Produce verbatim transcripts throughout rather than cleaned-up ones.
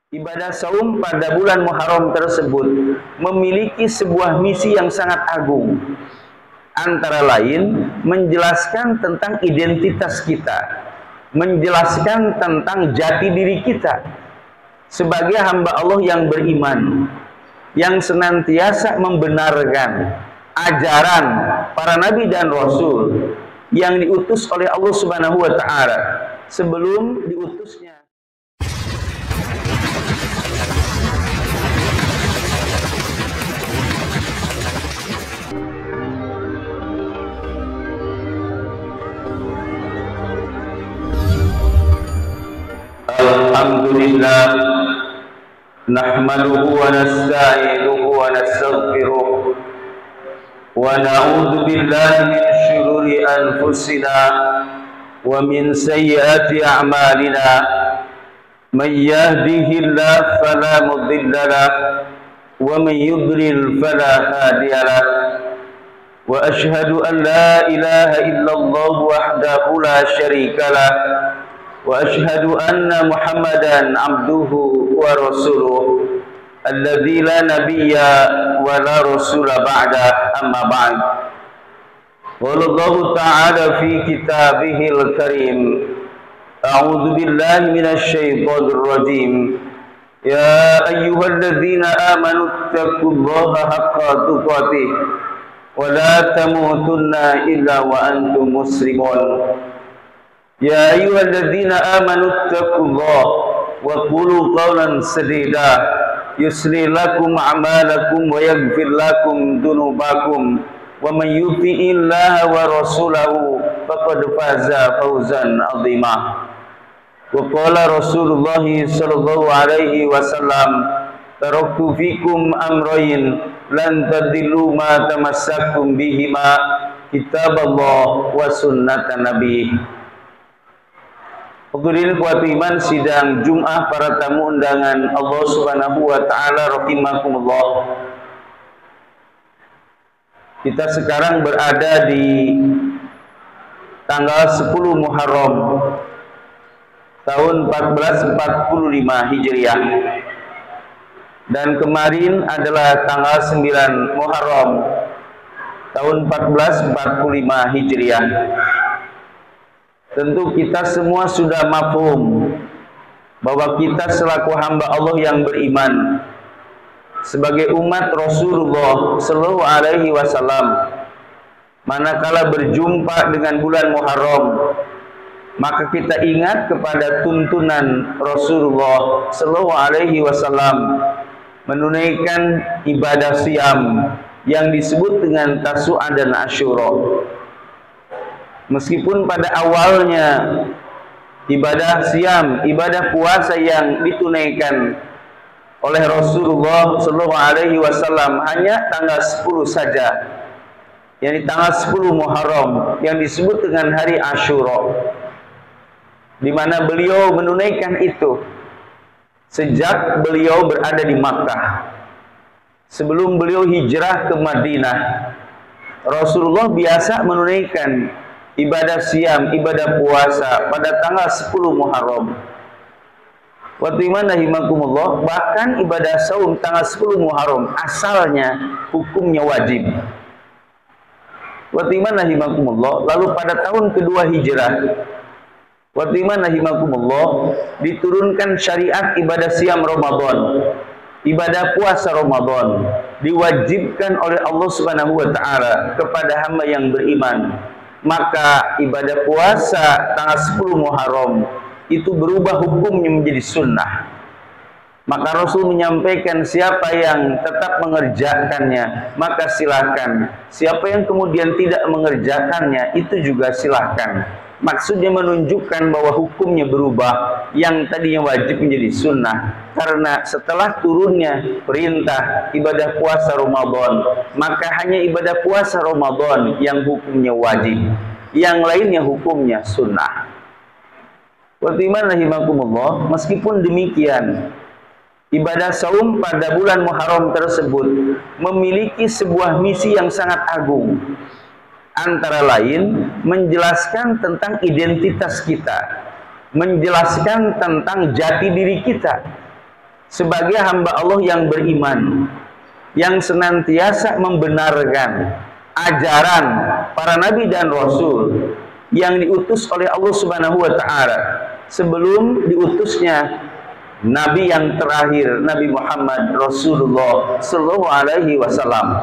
Ibadah saum pada bulan Muharram tersebut memiliki sebuah misi yang sangat agung. Antara lain menjelaskan tentang identitas kita, menjelaskan tentang jati diri kita sebagai hamba Allah yang beriman, yang senantiasa membenarkan ajaran para nabi dan rasul yang diutus oleh Allah Subhanahu wa taala sebelum diutusnya. Alhamdulillah, nahmaduhu wa nasta'inuhu wa nastaghfiruh wa na'udzu billahi min shururi anfusina wa min sayyiati a'malina. Man yahdihillahu fala mudilla lahu wa man yudlil fala hadiya lahu. Wa ashhadu an la ilaha illallah wahdahu la syarika lahu wa ashhadu anna Muhammadan abduhu wa rasuluh alladzi la nabiyya wa la rasula ba'da, amma ba'd. Wallahu ta'ala fi kitabihil karim, a'udzu billahi minasy syaithanir rajim. Ya ayyuhalladzina amanu taqullaha haqqa tuqatih wa la tamutunna illa wa antum muslimun. Ya ayyuhalladzina amanu taqullaha wa qulu qawlan sadida yuslih lakum a'malakum wa yaghfir lakum dhunubakum wa man yuti'illaha wa rasulahu faqad faza fawzan 'azima. Wa qala Rasulullah sallallahu alaihi wasallam, taraktu fikum amrayn lan tadillu ma tamassaktum bihima, kitaballah wa sunnatan nabi. Hadirin kuat iman, sidang Jum'ah para tamu undangan Allah Subhanahu wa taala rahimakumullah. Kita sekarang berada di tanggal sepuluh Muharram tahun empat belas empat puluh lima Hijriah. Dan kemarin adalah tanggal sembilan Muharram tahun empat belas empat puluh lima Hijriah. Tentu kita semua sudah mafhum bahwa kita selaku hamba Allah yang beriman, sebagai umat Rasulullah sallallahu alaihi wasallam, manakala berjumpa dengan bulan Muharram, maka kita ingat kepada tuntunan Rasulullah sallallahu alaihi wasallam menunaikan ibadah siam yang disebut dengan Tasu'a dan Asyura. Meskipun pada awalnya ibadah siam, ibadah puasa yang ditunaikan oleh Rasulullah sallallahu alaihi wasallam hanya tanggal sepuluh saja, yakni tanggal sepuluh Muharram yang disebut dengan hari Asyura, di mana beliau menunaikan itu sejak beliau berada di Makkah. Sebelum beliau hijrah ke Madinah, Rasulullah biasa menunaikan ibadah siam, ibadah puasa pada tanggal sepuluh Muharram. Waktu iman rahimakumullah, bahkan ibadah saum tanggal sepuluh Muharram asalnya hukumnya wajib. Waktu iman rahimakumullah, lalu pada tahun kedua hijrah, waktu iman rahimakumullah, diturunkan syariat ibadah siam Ramadan, ibadah puasa Ramadan, diwajibkan oleh Allah Subhanahu wa taala kepada hamba yang beriman. Maka ibadah puasa tanggal sepuluh Muharram itu berubah hukumnya menjadi sunnah. Maka Rasul menyampaikan, siapa yang tetap mengerjakannya maka silakan, siapa yang kemudian tidak mengerjakannya itu juga silakan. Maksudnya menunjukkan bahwa hukumnya berubah, yang tadinya wajib menjadi sunnah, karena setelah turunnya perintah ibadah puasa Ramadan, maka hanya ibadah puasa Ramadan yang hukumnya wajib, yang lainnya hukumnya sunnah. Waktu iman rahimakumullah, meskipun demikian, ibadah saum pada bulan Muharram tersebut memiliki sebuah misi yang sangat agung. Antara lain menjelaskan tentang identitas kita, menjelaskan tentang jati diri kita sebagai hamba Allah yang beriman, yang senantiasa membenarkan ajaran para nabi dan rasul yang diutus oleh Allah Subhanahu wa taala sebelum diutusnya nabi yang terakhir, Nabi Muhammad Rasulullah sallallahu alaihi wasallam.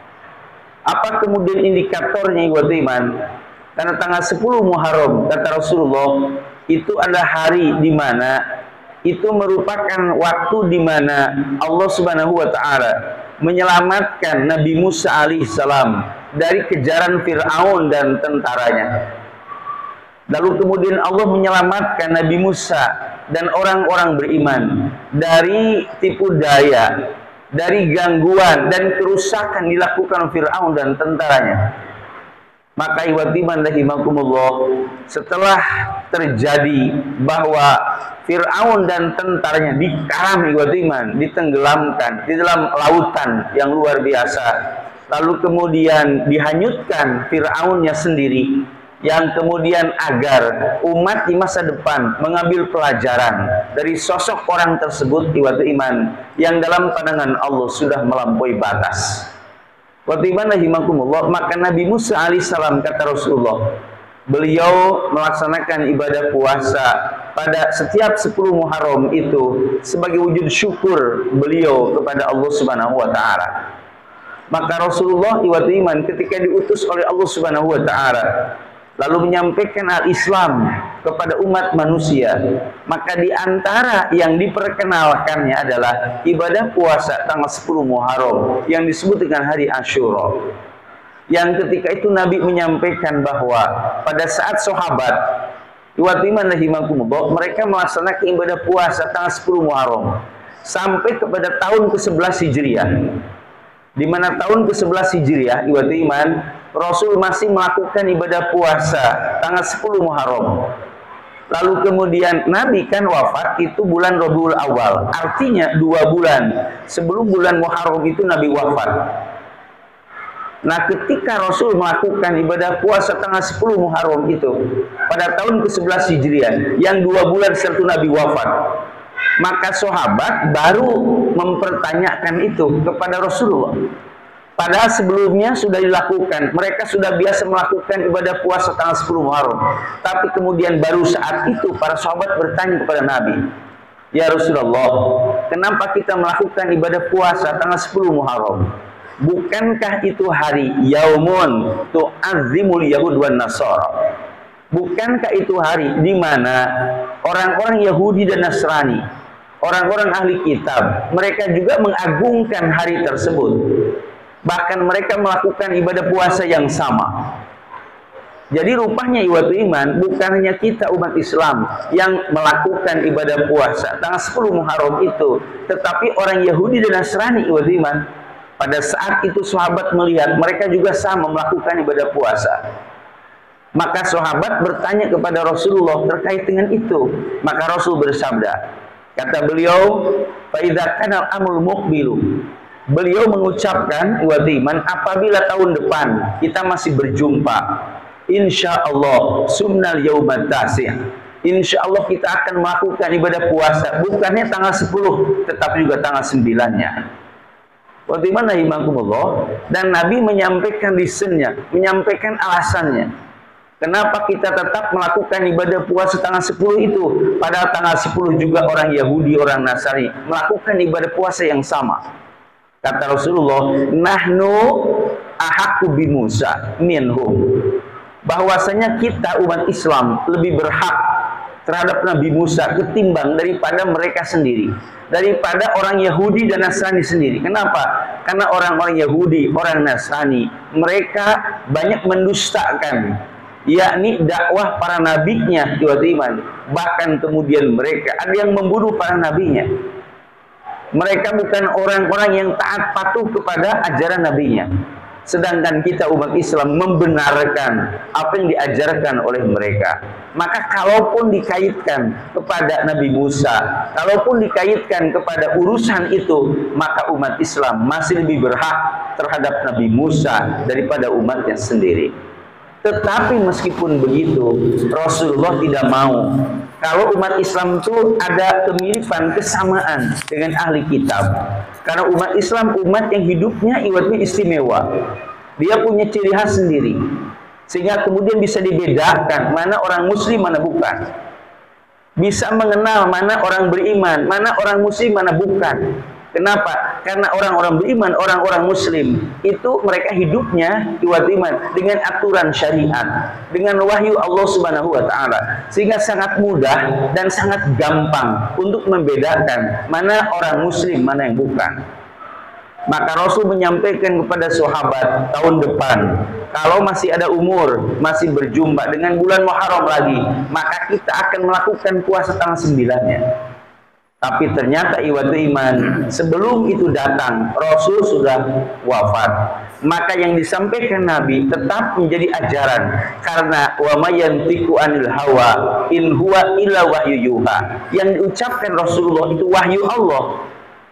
Apa kemudian indikatornya ikhwatul iman? Karena tanggal sepuluh Muharram kata Rasulullah itu adalah hari di mana itu merupakan waktu di mana Allah Subhanahu wa taala menyelamatkan Nabi Musa alaihissalam dari kejaran Fir'aun dan tentaranya. Lalu kemudian Allah menyelamatkan Nabi Musa dan orang-orang beriman dari tipu daya, dari gangguan dan kerusakan dilakukan Fir'aun dan tentaranya. Maka iwatiman rahimakumullah, setelah terjadi bahwa Fir'aun dan tentaranya dikaram iwatiman, ditenggelamkan di dalam lautan yang luar biasa, lalu kemudian dihanyutkan Fir'aunnya sendiri, yang kemudian agar umat di masa depan mengambil pelajaran dari sosok orang tersebut iwatu iman yang dalam pandangan Allah sudah melampaui batas. Watiman rahimakumullah, maka Nabi Musa alaihissalam kata Rasulullah, beliau melaksanakan ibadah puasa pada setiap sepuluh Muharram itu sebagai wujud syukur beliau kepada Allah Subhanahu wa taala. Maka Rasulullah iwatu iman ketika diutus oleh Allah Subhanahu wa taala lalu menyampaikan al-Islam kepada umat manusia, maka di antara yang diperkenalkannya adalah ibadah puasa tanggal sepuluh Muharram yang disebut dengan hari Asyura. Yang ketika itu Nabi menyampaikan bahwa pada saat sahabat iwatiman rahimakumullah mereka melaksanakan ibadah puasa tanggal sepuluh Muharram sampai kepada tahun ke sebelas Hijriah, di mana tahun ke sebelas Hijriah iwatu iman Rasul masih melakukan ibadah puasa tanggal sepuluh Muharram. Lalu kemudian Nabi kan wafat itu bulan Rabiul Awal, artinya dua bulan sebelum bulan Muharram itu Nabi wafat. Nah, ketika Rasul melakukan ibadah puasa tanggal sepuluh Muharram itu pada tahun ke sebelas Hijriah yang dua bulan setelah Nabi wafat, maka sahabat baru mempertanyakan itu kepada Rasulullah. Padahal sebelumnya sudah dilakukan, mereka sudah biasa melakukan ibadah puasa tanggal sepuluh Muharram. Tapi kemudian baru saat itu para sahabat bertanya kepada Nabi, ya Rasulullah, kenapa kita melakukan ibadah puasa tanggal sepuluh Muharram? Bukankah itu hari Yaumun tu'azzimul Yahud wan Nasara? Bukankah itu hari di mana orang-orang Yahudi dan Nasrani, orang-orang ahli kitab, mereka juga mengagungkan hari tersebut? Bahkan mereka melakukan ibadah puasa yang sama. Jadi rupanya iwatu iman bukan hanya kita umat Islam yang melakukan ibadah puasa tanggal sepuluh Muharram itu, tetapi orang Yahudi dan Nasrani iwatu iman pada saat itu sahabat melihat mereka juga sama melakukan ibadah puasa. Maka sahabat bertanya kepada Rasulullah terkait dengan itu. Maka Rasul bersabda, kata beliau, fa idza kana al-amrul muqbilu, beliau mengucapkan iwatu iman, apabila tahun depan kita masih berjumpa, insya Allah sumnal yaumat tasih, insya Allah kita akan melakukan ibadah puasa bukannya tanggal sepuluh tetapi juga tanggal sembilannya. Iwatu iman rahimakumullah, dan Nabi menyampaikan reasonnya, menyampaikan alasannya kenapa kita tetap melakukan ibadah puasa tanggal sepuluh itu, padahal tanggal sepuluh juga orang Yahudi, orang Nasrani melakukan ibadah puasa yang sama. Kata Rasulullah, nahnu ahaqqu bi Musa minhum, bahwasanya kita umat Islam lebih berhak terhadap Nabi Musa ketimbang daripada mereka sendiri, daripada orang Yahudi dan Nasrani sendiri. Kenapa? Karena orang-orang Yahudi, orang Nasrani, mereka banyak mendustakan, yakni dakwah para nabinya, iman. Bahkan kemudian mereka ada yang membunuh para nabinya. Mereka bukan orang-orang yang taat patuh kepada ajaran nabinya. Sedangkan kita umat Islam membenarkan apa yang diajarkan oleh mereka. Maka kalaupun dikaitkan kepada Nabi Musa, kalaupun dikaitkan kepada urusan itu, maka umat Islam masih lebih berhak terhadap Nabi Musa daripada umatnya sendiri. Tetapi meskipun begitu, Rasulullah tidak mau kalau umat Islam itu ada kemiripan, kesamaan dengan ahli kitab. Karena umat Islam umat yang hidupnya ibaratnya istimewa. Dia punya ciri khas sendiri. Sehingga kemudian bisa dibedakan mana orang muslim, mana bukan. Bisa mengenal mana orang beriman, mana orang muslim, mana bukan. Kenapa? Karena orang-orang beriman, orang-orang muslim itu mereka hidupnya iwat iman dengan aturan syariat, dengan wahyu Allah Subhanahu wa taala. Sehingga sangat mudah dan sangat gampang untuk membedakan mana orang muslim, mana yang bukan. Maka Rasul menyampaikan kepada sahabat tahun depan, kalau masih ada umur, masih berjumpa dengan bulan Muharram lagi, maka kita akan melakukan puasa tanggal sembilannya. Tapi ternyata iwatu iman, sebelum itu datang, Rasul sudah wafat. Maka yang disampaikan Nabi tetap menjadi ajaran. Karena wa may yantiqu anil hawa in huwa illa wahyu yuha. Yang diucapkan Rasulullah itu wahyu Allah.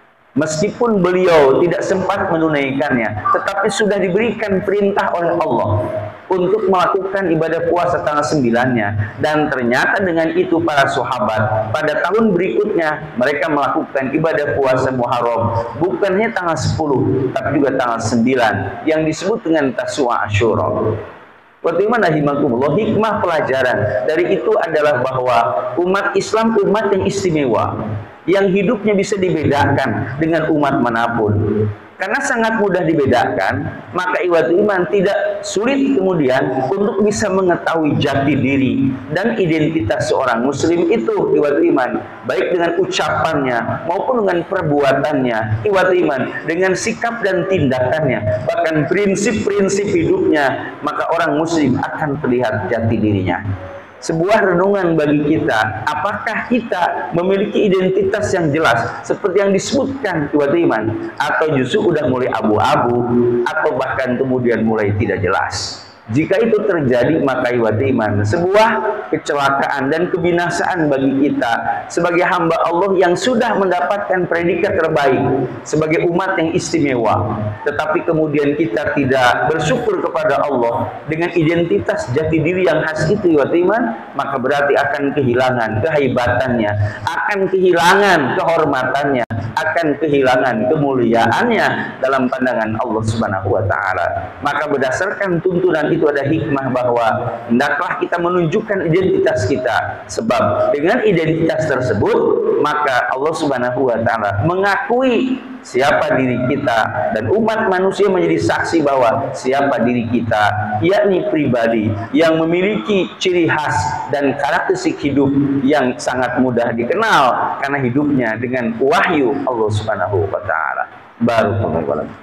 Meskipun beliau tidak sempat menunaikannya, tetapi sudah diberikan perintah oleh Allah untuk melakukan ibadah puasa tanggal sembilannya. Dan ternyata dengan itu para sahabat pada tahun berikutnya mereka melakukan ibadah puasa Muharram bukan hanya tanggal sepuluh tapi juga tanggal sembilan yang disebut dengan Tasu'a Asyura. Bagaimana himakumullah, hikmah pelajaran dari itu adalah bahwa umat Islam umat yang istimewa, yang hidupnya bisa dibedakan dengan umat manapun. Karena sangat mudah dibedakan, maka iwat iman tidak sulit kemudian untuk bisa mengetahui jati diri dan identitas seorang muslim itu iwat iman, baik dengan ucapannya maupun dengan perbuatannya, iwat iman dengan sikap dan tindakannya, bahkan prinsip-prinsip hidupnya, maka orang muslim akan terlihat jati dirinya. Sebuah renungan bagi kita, apakah kita memiliki identitas yang jelas seperti yang disebutkan iwat iman, atau justru udah mulai abu-abu atau bahkan kemudian mulai tidak jelas. Jika itu terjadi, maka iwat iman sebuah kecelakaan dan kebinasaan bagi kita sebagai hamba Allah yang sudah mendapatkan predikat terbaik sebagai umat yang istimewa, tetapi kemudian kita tidak bersyukur kepada Allah dengan identitas jati diri yang khas itu iwat iman, maka berarti akan kehilangan kehaibatannya, akan kehilangan kehormatannya, akan kehilangan kemuliaannya dalam pandangan Allah Subhanahu wa taala. Maka berdasarkan tuntunan itu ada hikmah bahwa hendaklah kita menunjukkan identitas kita, sebab dengan identitas tersebut maka Allah Subhanahu wa taala mengakui siapa diri kita dan umat manusia menjadi saksi bahwa siapa diri kita, yakni pribadi yang memiliki ciri khas dan karakteristik hidup yang sangat mudah dikenal karena hidupnya dengan wahyu Allah Subhanahu wa taala. Barakallahu fiik.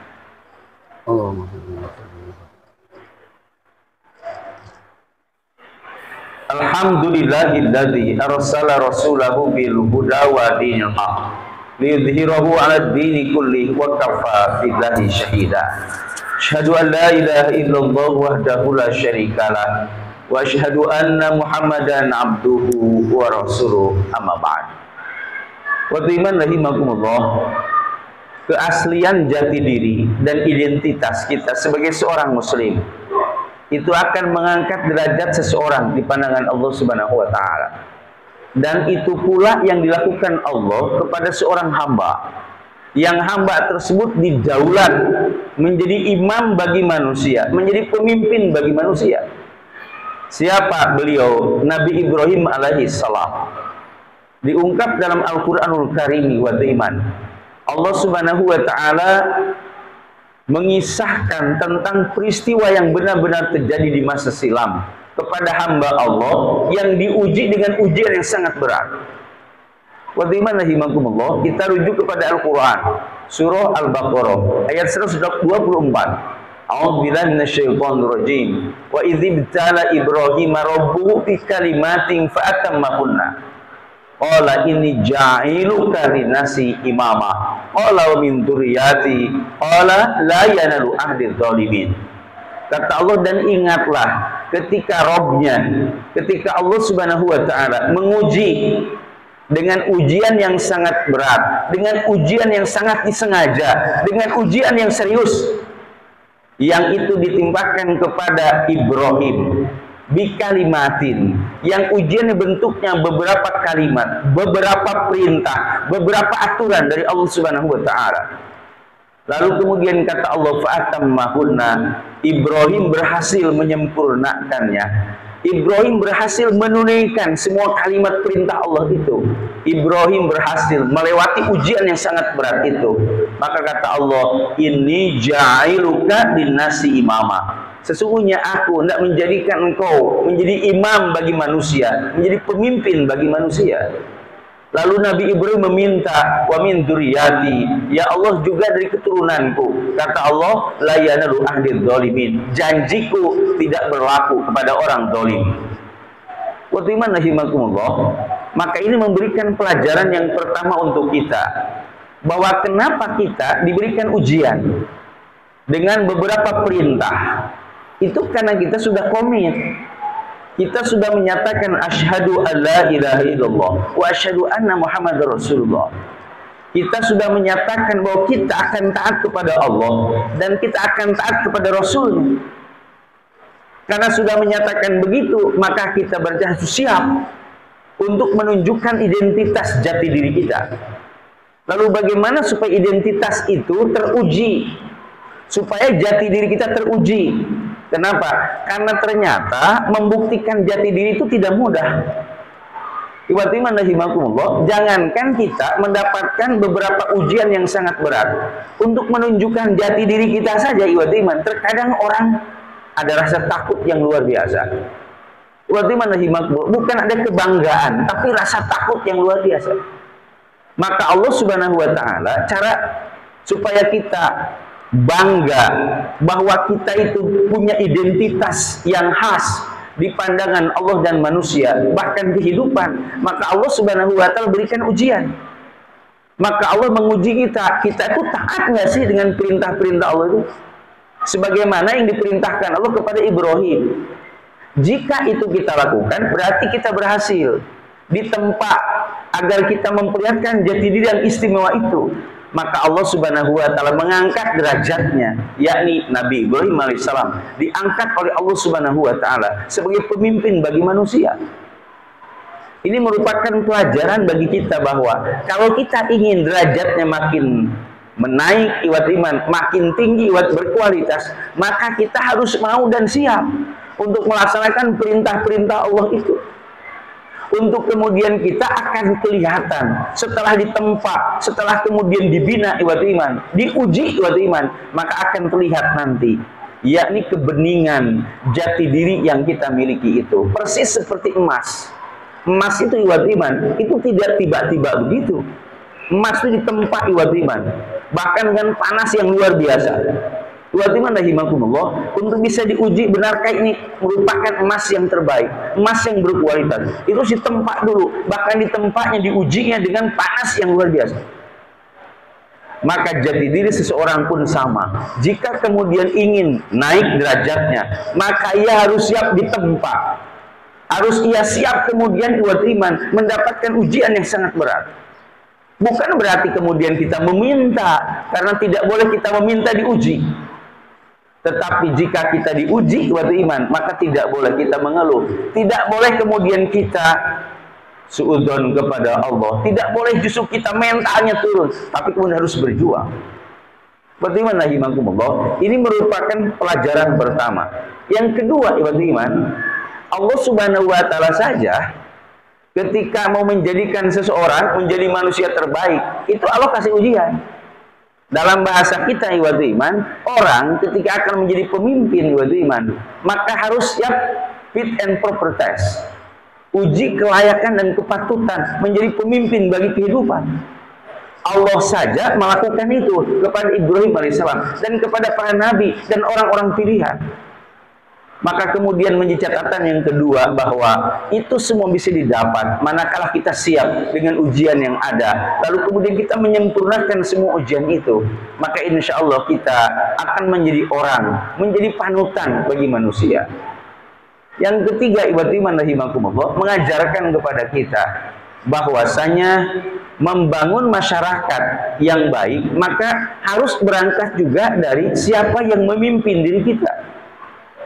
Alhamdulillahilladzi arsala rasulahu bil huda wa dinil haq liyudhhirahu 'ala ad-dini kulli wa kafa billahi shahida. Asyhadu an la ilaha illallah wahdahu la syarikalah wa asyhadu anna Muhammadan abduhu wa rasuluh, amma ba'd. Wa iman rahimakumullah, keaslian jati diri dan identitas kita sebagai seorang muslim itu akan mengangkat derajat seseorang di pandangan Allah Subhanahu wa taala. Dan itu pula yang dilakukan Allah kepada seorang hamba, yang hamba tersebut didaulat menjadi imam bagi manusia, menjadi pemimpin bagi manusia. Siapa beliau? Nabi Ibrahim alaihi salam. Diungkap dalam Al-Qur'anul Karim wa iman. Allah Subhanahu wa taala mengisahkan tentang peristiwa yang benar-benar terjadi di masa silam kepada hamba Allah yang diuji dengan ujian yang sangat berat. Wa iman rahimakumullah, kita rujuk kepada Al-Qur'an surah Al-Baqarah ayat seratus dua puluh empat. A'udzubillahi minasyaitonir rajim. Wa idzibtala Ibrahima rabbuhu bi kalimatin fa atammahunna. Qala inni ja'iluka linnasi imama. Qala wa min dzurriyyati. Qala la yanalu ahdi dzalimin. Kata Allah, dan ingatlah ketika Rabb-nya, ketika Allah Subhanahu wa taala menguji dengan ujian yang sangat berat, dengan ujian yang sangat disengaja, dengan ujian yang serius, yang itu ditimpakan kepada Ibrahim. bikalimatin, yang ujiannya bentuknya beberapa kalimat, beberapa perintah, beberapa aturan dari Allah Subhanahu wa taala. Lalu kemudian kata Allah, fa'atammahunna, Ibrahim berhasil menyempurnakannya. Ibrahim berhasil menunaikan semua kalimat perintah Allah itu. Ibrahim berhasil melewati ujian yang sangat berat itu. Maka kata Allah, inni ja'iluka linnasi imama. Sesungguhnya aku hendak menjadikan engkau menjadi imam bagi manusia, menjadi pemimpin bagi manusia. Lalu Nabi Ibrahim meminta, wa min dzurriyyati, ya Allah juga dari keturunanku. Kata Allah, la yanalu ahdil dzalimin, janjiku tidak berlaku kepada orang zalim. Wa timan rahimakumullah. Maka ini memberikan pelajaran yang pertama untuk kita, bahwa kenapa kita diberikan ujian dengan beberapa perintah. Itu karena kita sudah komit. Kita sudah menyatakan asyhadu alla ilaha illallah wa asyhadu anna muhammadar rasulullah. Kita sudah menyatakan bahwa kita akan taat kepada Allah dan kita akan taat kepada Rasul. Karena sudah menyatakan begitu, maka kita berarti harus siap untuk menunjukkan identitas jati diri kita. Lalu bagaimana supaya identitas itu teruji? Supaya jati diri kita teruji. Kenapa? Karena ternyata membuktikan jati diri itu tidak mudah. Iwatiman rahimakumullah, jangankan kita mendapatkan beberapa ujian yang sangat berat untuk menunjukkan jati diri kita saja, iwatiman. Terkadang orang ada rasa takut yang luar biasa. Iwatiman rahimakumullah, bukan ada kebanggaan, tapi rasa takut yang luar biasa. Maka Allah Subhanahu wa taala cara supaya kita bangga bahwa kita itu punya identitas yang khas di pandangan Allah dan manusia, bahkan kehidupan, maka Allah Subhanahu wa taala berikan ujian. Maka Allah menguji kita, kita itu taat nggak sih dengan perintah-perintah Allah itu? Sebagaimana yang diperintahkan Allah kepada Ibrahim. Jika itu kita lakukan, berarti kita berhasil ditempa agar kita memperlihatkan jati diri yang istimewa itu. Maka Allah Subhanahu wa taala mengangkat derajatnya, yakni Nabi Ibrahim alaihissalam diangkat oleh Allah Subhanahu wa taala sebagai pemimpin bagi manusia. Ini merupakan pelajaran bagi kita bahwa kalau kita ingin derajatnya makin menaik iwat iman, makin tinggi iwat berkualitas, maka kita harus mau dan siap untuk melaksanakan perintah-perintah Allah itu. Untuk kemudian kita akan kelihatan setelah ditempa, setelah kemudian dibina iwat iman, diuji iwat iman, maka akan terlihat nanti, yakni kebeningan jati diri yang kita miliki itu persis seperti emas. Emas itu iwat iman, itu tidak tiba-tiba begitu. Emas itu ditempa iwat iman, bahkan dengan panas yang luar biasa. Iwat iman rahimakumullah, untuk bisa diuji benarkah ini merupakan emas yang terbaik, emas yang berkualitas, itu ditempa dulu, bahkan ditempanya, diujinya dengan panas yang luar biasa. Maka jati diri seseorang pun sama. Jika kemudian ingin naik derajatnya, maka ia harus siap ditempa. Harus ia siap kemudian iwat iman mendapatkan ujian yang sangat berat. Bukan berarti kemudian kita meminta, karena tidak boleh kita meminta diuji. Tetapi jika kita diuji waktu iman, maka tidak boleh kita mengeluh. Tidak boleh kemudian kita suudzon kepada Allah. Tidak boleh justru kita mentalnya turun, tapi kemudian harus berjuang. Waktu iman rahimakumullah, ini merupakan pelajaran pertama. Yang kedua, waktu iman, Allah Subhanahu wa taala saja ketika mau menjadikan seseorang menjadi manusia terbaik, itu Allah kasih ujian. Dalam bahasa kita iwatu iman, orang ketika akan menjadi pemimpin iwatu iman, maka harus siap fit and proper test. Uji kelayakan dan kepatutan menjadi pemimpin bagi kehidupan. Allah saja melakukan itu kepada Ibrahim alaihissalam dan kepada para nabi dan orang-orang pilihan. Maka kemudian menjadi catatan yang kedua bahwa itu semua bisa didapat manakala kita siap dengan ujian yang ada. Lalu kemudian kita menyempurnakan semua ujian itu, maka insya Allah kita akan menjadi orang, menjadi panutan bagi manusia. Yang ketiga, ibadah iman rahimakumullah, mengajarkan kepada kita bahwasanya membangun masyarakat yang baik, maka harus berangkat juga dari siapa yang memimpin diri kita.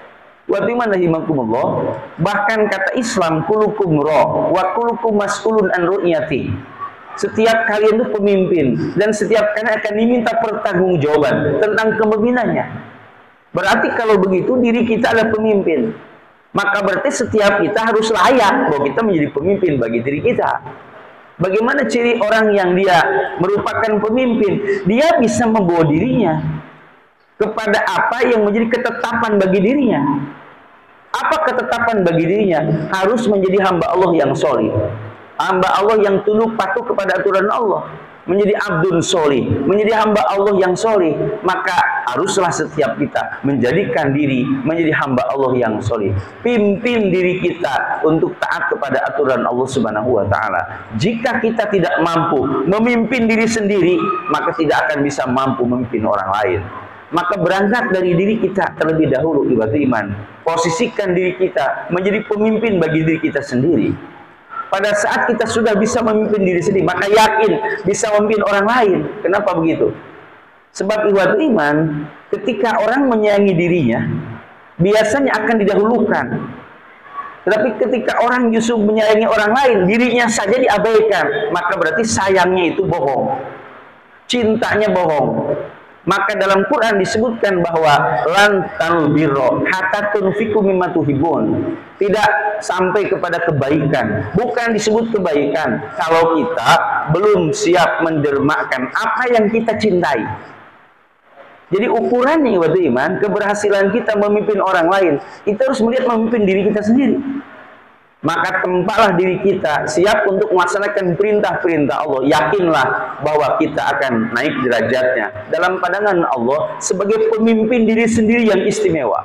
Wa timana himakumullah, bahkan kata Islam kulukum ra wa kulukum mas'ulun an ru'yati. Setiap kalian itu pemimpin dan setiap kalian akan diminta pertanggungjawaban tentang kepemimpinannya. Berarti kalau begitu diri kita adalah pemimpin. Maka berarti setiap kita harus layak bahwa kita menjadi pemimpin bagi diri kita. Bagaimana ciri orang yang dia merupakan pemimpin? Dia bisa membawa dirinya kepada apa yang menjadi ketetapan bagi dirinya. Apa ketetapan bagi dirinya? Harus menjadi hamba Allah yang solih, hamba Allah yang tunduk patuh kepada aturan Allah, menjadi abdun solih, menjadi hamba Allah yang solih. Maka haruslah setiap kita menjadikan diri menjadi hamba Allah yang solih. Pimpin diri kita untuk taat kepada aturan Allah Subhanahu wa Ta'ala. Jika kita tidak mampu memimpin diri sendiri, maka tidak akan bisa mampu memimpin orang lain. Maka berangkat dari diri kita terlebih dahulu, ibadah iman. Posisikan diri kita menjadi pemimpin bagi diri kita sendiri. Pada saat kita sudah bisa memimpin diri sendiri, maka yakin bisa memimpin orang lain. Kenapa begitu? Sebab ibadah iman, ketika orang menyayangi dirinya, biasanya akan didahulukan. Tetapi ketika orang justru menyayangi orang lain, dirinya saja diabaikan, maka berarti sayangnya itu bohong, cintanya bohong. Maka dalam Quran disebutkan bahwa lantanul birro hatta tunfiqu mimma tuhibbun. Tidak sampai kepada kebaikan, bukan disebut kebaikan kalau kita belum siap mendermakan apa yang kita cintai. Jadi ukurannya ibadah iman, keberhasilan kita memimpin orang lain, itu harus melihat memimpin diri kita sendiri. Maka tempatlah diri kita siap untuk melaksanakan perintah-perintah Allah. Yakinlah bahwa kita akan naik derajatnya dalam pandangan Allah sebagai pemimpin diri sendiri yang istimewa.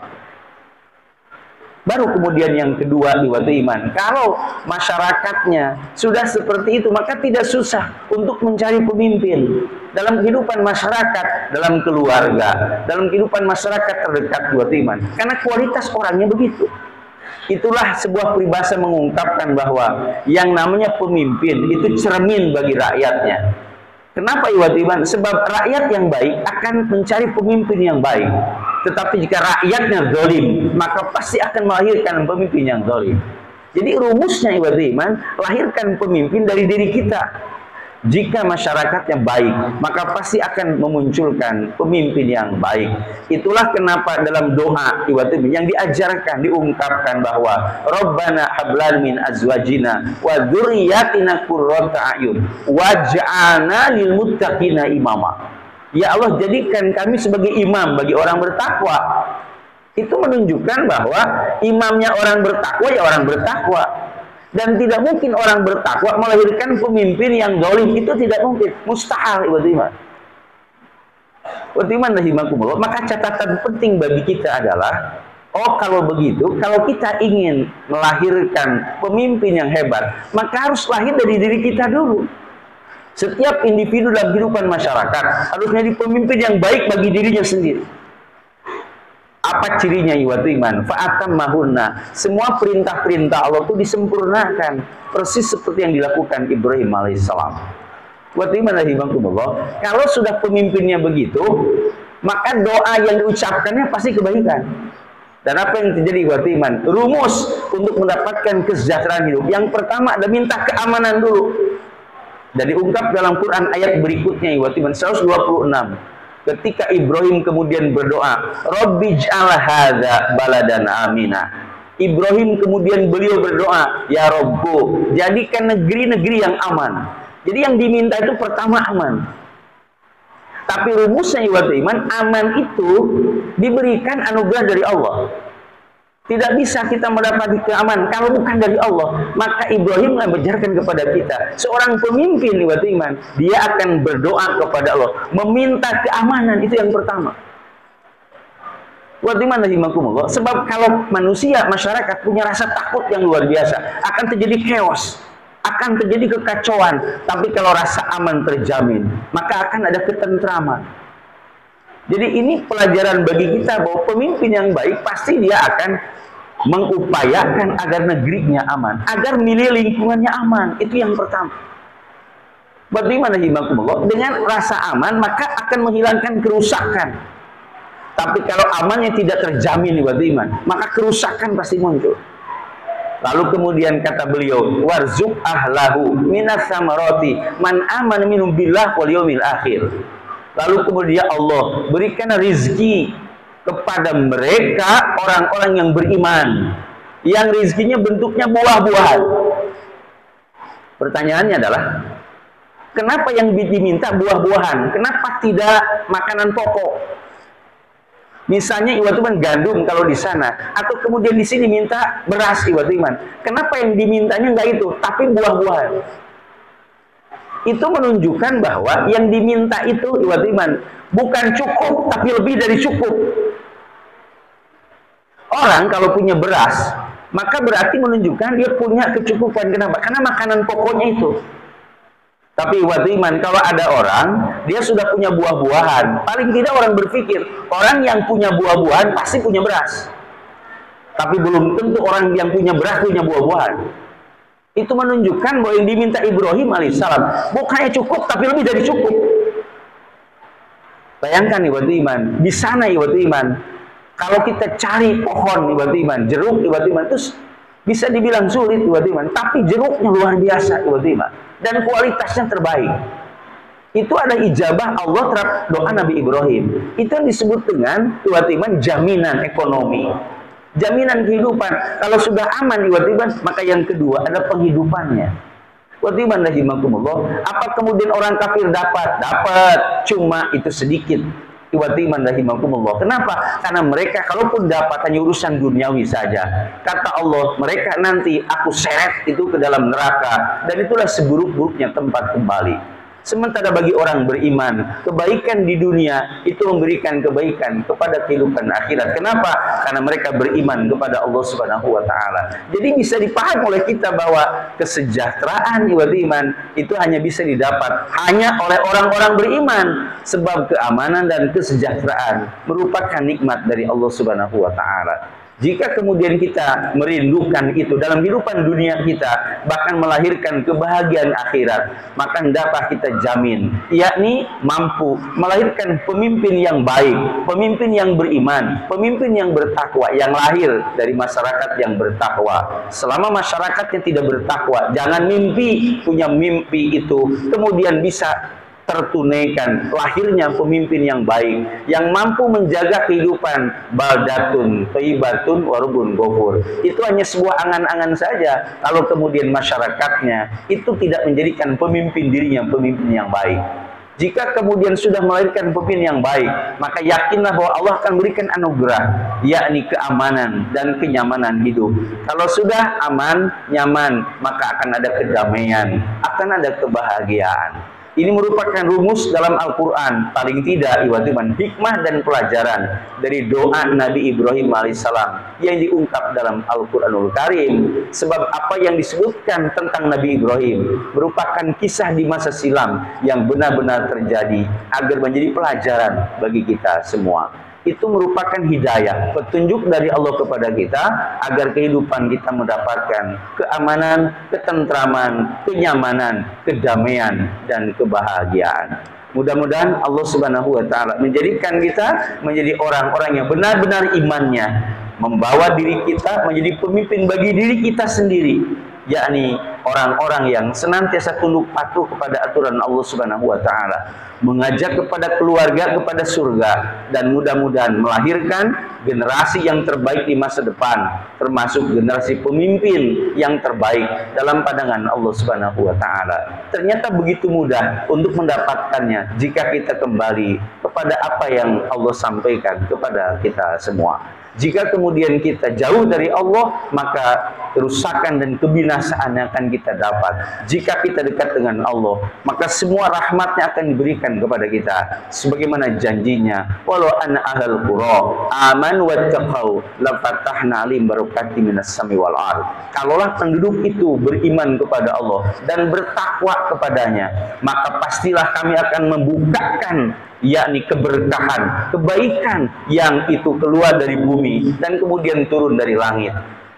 Baru kemudian yang kedua ibadah iman, kalau masyarakatnya sudah seperti itu, maka tidak susah untuk mencari pemimpin dalam kehidupan masyarakat, dalam keluarga, dalam kehidupan masyarakat terdekat ibadah iman. Karena kualitas orangnya begitu. Itulah sebuah peribahasa mengungkapkan bahwa yang namanya pemimpin itu cermin bagi rakyatnya. Kenapa ibadah iman? Sebab rakyat yang baik akan mencari pemimpin yang baik. Tetapi jika rakyatnya zalim, maka pasti akan melahirkan pemimpin yang zalim. Jadi rumusnya ibadah iman, lahirkan pemimpin dari diri kita. Jika masyarakatnya baik, maka pasti akan memunculkan pemimpin yang baik. Itulah kenapa dalam doa ibadah yang diajarkan, diungkapkan bahwa Rabbana hablan min azwajina wa dzurriyyatina qurrata a'yun waj'alna lil muttaqina imama. Ya Allah, jadikan kami sebagai imam bagi orang bertakwa. Itu menunjukkan bahwa imamnya orang bertakwa ya orang bertakwa. Dan tidak mungkin orang bertakwa melahirkan pemimpin yang zalim, itu tidak mungkin, mustahil ibadah iman. Ibadah iman rahimakumullah. Maka catatan penting bagi kita adalah, oh kalau begitu, kalau kita ingin melahirkan pemimpin yang hebat, maka harus lahir dari diri kita dulu. Setiap individu dalam kehidupan masyarakat harus menjadi pemimpin yang baik bagi dirinya sendiri. Apa cirinya ibadah iman? Fa'atammahunna. Semua perintah-perintah Allah itu disempurnakan persis seperti yang dilakukan Ibrahim alaihissalam. Ibadah iman rahimakumullah. Kalau sudah pemimpinnya begitu, maka doa yang diucapkannya pasti kebaikan. Dan apa yang terjadi ibadah iman? Rumus untuk mendapatkan kesejahteraan hidup. Yang pertama ada minta keamanan dulu. Dan diungkap dalam Quran ayat berikutnya ibadah iman seratus dua puluh enam. Ketika Ibrahim kemudian berdoa, Rabbi j'al hadza baladan amina. Ibrahim kemudian beliau berdoa, Ya Rabbu, jadikan negeri-negeri yang aman. Jadi yang diminta itu pertama aman. Tapi rumusnya ibadah iman, aman itu diberikan anugerah dari Allah. Tidak bisa kita mendapati keamanan kalau bukan dari Allah. Maka Ibrahim mengajarkan kepada kita, seorang pemimpin ibadah iman, dia akan berdoa kepada Allah, meminta keamanan, itu yang pertama. Ibadah iman rahimakumullah. Sebab kalau manusia, masyarakat punya rasa takut yang luar biasa, akan terjadi chaos, akan terjadi kekacauan. Tapi kalau rasa aman terjamin, maka akan ada ketentraman. Jadi ini pelajaran bagi kita bahwa pemimpin yang baik pasti dia akan mengupayakan agar negerinya aman, agar milih lingkungannya aman. Itu yang pertama. Bagaimana himakumullah? Dengan rasa aman maka akan menghilangkan kerusakan. Tapi kalau amannya tidak terjamin ibadah iman, maka kerusakan pasti muncul. Lalu kemudian kata beliau, warzuq ahlahu minas samarati man amana minhum billah wal yaumil akhir. Lalu kemudian Allah berikan rizki kepada mereka orang-orang yang beriman, yang rizkinya bentuknya buah-buahan. Pertanyaannya adalah, kenapa yang diminta buah-buahan? Kenapa tidak makanan pokok? Misalnya iwat iman gandum kalau di sana, atau kemudian di sini minta beras iwat iman. Kenapa yang dimintanya enggak itu, tapi buah-buahan? Itu menunjukkan bahwa yang diminta itu iwat iman bukan cukup, tapi lebih dari cukup. Orang kalau punya beras, maka berarti menunjukkan dia punya kecukupan. Kenapa? Karena makanan pokoknya itu. Tapi iwat iman, kalau ada orang, dia sudah punya buah-buahan. Paling tidak orang berpikir, orang yang punya buah-buahan pasti punya beras. Tapi belum tentu orang yang punya beras punya buah-buahan. Itu menunjukkan bahwa yang diminta Ibrahim alaihissalam bukannya cukup, tapi lebih dari cukup. Bayangkan iwat iman, di sana iwat iman, kalau kita cari pohon iwat iman, jeruk iwat iman, terus bisa dibilang sulit iwat iman, tapi jeruknya luar biasa iwat iman. Dan kualitasnya terbaik. Itu ada ijabah Allah terhadap doa Nabi Ibrahim. Itu yang disebut dengan iwat iman jaminan ekonomi, jaminan kehidupan. Kalau sudah aman iwat iman, maka yang kedua ada penghidupannya. Iwat iman rahimakumullah. Apa kemudian orang kafir dapat? Dapat, cuma itu sedikit. Iwat iman rahimakumullah. Kenapa? Karena mereka kalaupun dapat hanya urusan duniawi saja. Kata Allah, mereka nanti aku seret itu ke dalam neraka, dan itulah seburuk-buruknya tempat kembali. Sementara bagi orang beriman, kebaikan di dunia itu memberikan kebaikan kepada kehidupan akhirat. Kenapa? Karena mereka beriman kepada Allah Subhanahu wa taala. Jadi bisa dipahami oleh kita bahwa kesejahteraan iwat iman itu hanya bisa didapat hanya oleh orang-orang beriman, sebab keamanan dan kesejahteraan merupakan nikmat dari Allah Subhanahu wa taala. Jika kemudian kita merindukan itu dalam kehidupan dunia kita, bahkan melahirkan kebahagiaan akhirat, maka dapat kita jamin, yakni mampu melahirkan pemimpin yang baik, pemimpin yang beriman, pemimpin yang bertakwa, yang lahir dari masyarakat yang bertakwa. Selama masyarakatnya tidak bertakwa, jangan mimpi punya mimpi itu kemudian bisa tertunaikan. Lahirnya pemimpin yang baik, yang mampu menjaga kehidupan, baldatun thayyibatun warubun ghafur. Itu hanya sebuah angan-angan saja kalau kemudian masyarakatnya itu tidak menjadikan pemimpin dirinya pemimpin yang baik. Jika kemudian sudah melahirkan pemimpin yang baik, maka yakinlah bahwa Allah akan berikan anugerah, yakni keamanan dan kenyamanan hidup. Kalau sudah aman, nyaman, maka akan ada kedamaian, akan ada kebahagiaan. Ini merupakan rumus dalam Al-Quran, paling tidak iwat iman, hikmah dan pelajaran dari doa Nabi Ibrahim alaihissalam yang diungkap dalam Al-Quranul Karim. Sebab apa yang disebutkan tentang Nabi Ibrahim merupakan kisah di masa silam yang benar-benar terjadi agar menjadi pelajaran bagi kita semua. Itu merupakan hidayah, petunjuk dari Allah kepada kita agar kehidupan kita mendapatkan keamanan, ketentraman, kenyamanan, kedamaian, dan kebahagiaan. Mudah-mudahan Allah Subhanahu wa taala menjadikan kita menjadi orang-orang yang benar-benar imannya membawa diri kita menjadi pemimpin bagi diri kita sendiri, yakni orang-orang yang senantiasa tunduk patuh kepada aturan Allah Subhanahu wa taala, mengajak kepada keluarga kepada surga, dan mudah-mudahan melahirkan generasi yang terbaik di masa depan, termasuk generasi pemimpin yang terbaik dalam pandangan Allah Subhanahu wa taala. Ternyata begitu mudah untuk mendapatkannya jika kita kembali kepada apa yang Allah sampaikan kepada kita semua. Jika kemudian kita jauh dari Allah, maka kerusakan dan kebinasaan yang akan kita dapat. Jika kita dekat dengan Allah, maka semua rahmatnya akan diberikan kepada kita. Sebagaimana janjinya, walau anna ahlal qura amanu wattaqau la fatahna alim barakati minas sami wal ard. Kalaulah penduduk itu beriman kepada Allah dan bertakwa kepadanya, maka pastilah kami akan membukakan, yakni keberkahan, kebaikan yang itu keluar dari bumi dan kemudian turun dari langit.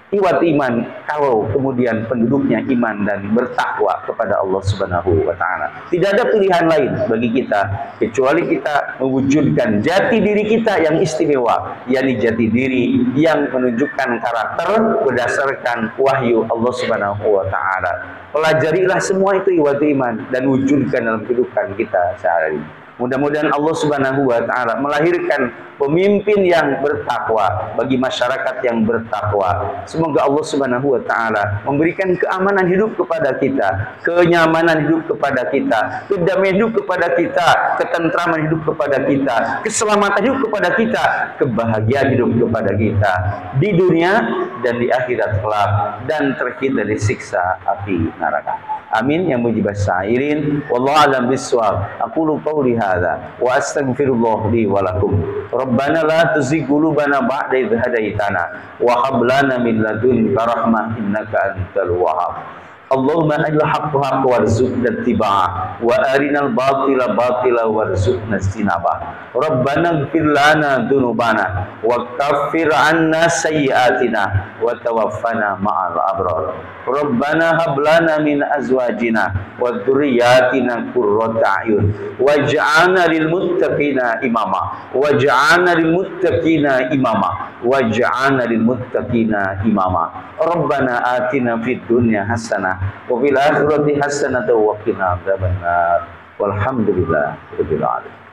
Iwat iman kalau kemudian penduduknya iman dan bertakwa kepada Allah Subhanahu wa taala. Tidak ada pilihan lain bagi kita kecuali kita mewujudkan jati diri kita yang istimewa, yakni jati diri yang menunjukkan karakter berdasarkan wahyu Allah Subhanahu wa taala. Pelajarilah semua itu iwat iman dan wujudkan dalam kehidupan kita sehari-hari. Mudah-mudahan Allah Subhanahu wa taala melahirkan pemimpin yang bertakwa bagi masyarakat yang bertakwa. Semoga Allah Subhanahu wa taala memberikan keamanan hidup kepada kita, kenyamanan hidup kepada kita, kedamaian hidup kepada kita, ketentraman hidup kepada kita, keselamatan hidup kepada kita, kebahagiaan hidup kepada kita di dunia dan di akhirat kelak, dan terhindar dari siksa api neraka. Amin ya mujibas sairin. Wallahu a'lam bissawab. Aqulu qawli hadza wa astaghfirullah li wa lakum. Rabbana la tuzigh qulubana ba'da idh hadaitana wa hab lana min ladunka rahmah innaka antal wahhab. Allahumma arina al-haqqa haqqan warzuqna ittiba'ah wa arinal batila batila warzuqna ijtinabah. Rabbana ighfir lana dzunubana wa kaffir 'anna sayyi'atina wa tawaffana ma'al abrar. Rabbana hab lana min azwajina wa dzurriyyatina qurrata a'yun waj'alna lil muttaqina imama waj'alna lil muttaqina imama waj'alna lil muttaqina imama. Rabbana atina fid dunya hasanah wa fil akhirati hasanah wa qina adzabannar. Walhamdulillah rabbil alamin.